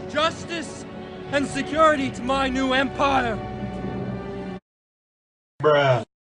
justice and security to my new empire. Bruh.